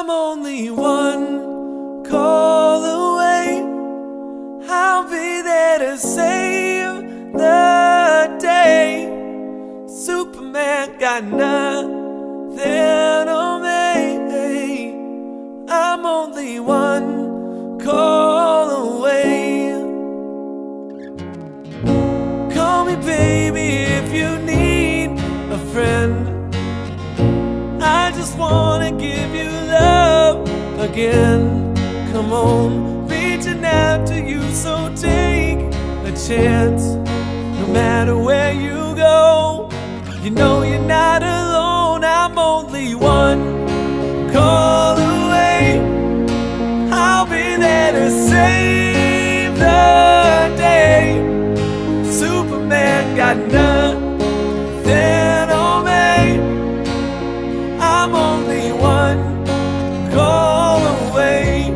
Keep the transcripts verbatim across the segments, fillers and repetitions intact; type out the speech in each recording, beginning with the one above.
I'm only one call away. I'll be there to save the day. Superman got nothing on me. I'm only one call away. Call me baby if you need a friend. I just wanna give you love again. Come on, reaching out to you, so take a chance. No matter where you go, you know you're not alone. I'm only one call away. I'll be there to save the day. Superman got nothing on me. I'm only one call away.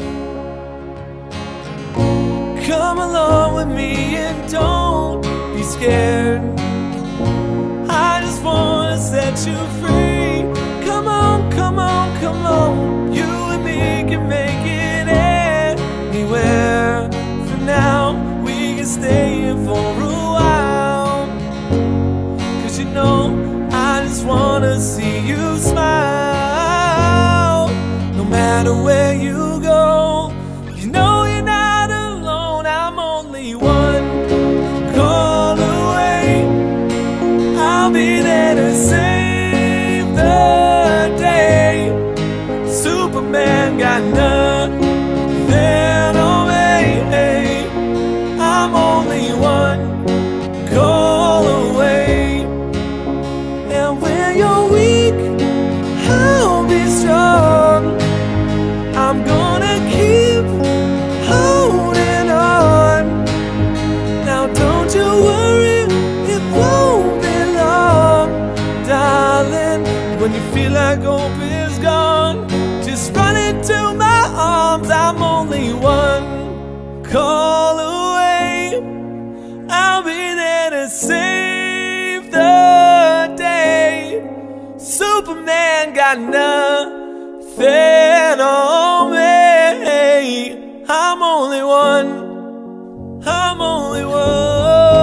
Come along with me and don't be scared. I just wanna set you free. Come on, come on, come on. You and me can make it anywhere. For now, we can stay here for a while. Cause you know, I just wanna see you smile. No matter where you go, you know you're not alone. I'm only one call away. I'll be there to save the day. Superman got nothing on me. I'm only one call away. And when you're weak, I'll be strong. I'm gonna keep holding on. Now don't you worry, it won't be long, darling. When you feel like hope is gone, just run into my arms. I'm only one call away. I'll be there to save the day. Superman got nothing on me. I'm only one. I'm only one.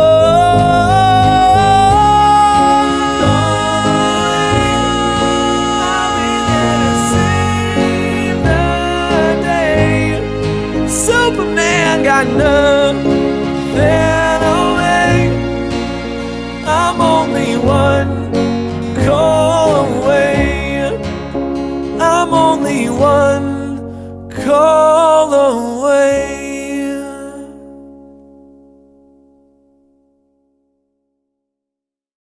I'll be there to save the day. Superman got nothing on me. I'm only one call away. I'm only one